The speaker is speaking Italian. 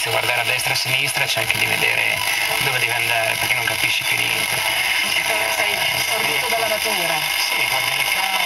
inizi a guardare a destra e a sinistra, cerchi di vedere dove devi andare, perché non capisci più niente. Sei stordito dalla natura. Sì, guardi le case,